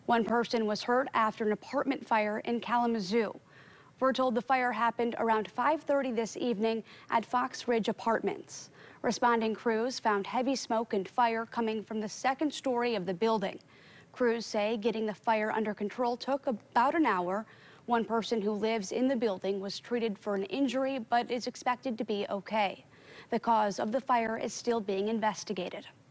One person was hurt after an apartment fire in Kalamazoo. We're told the fire happened around 5:30 this evening at Fox Ridge Apartments. Responding crews found heavy smoke and fire coming from the second story of the building. Crews say getting the fire under control took about an hour. One person who lives in the building was treated for an injury but is expected to be okay. The cause of the fire is still being investigated.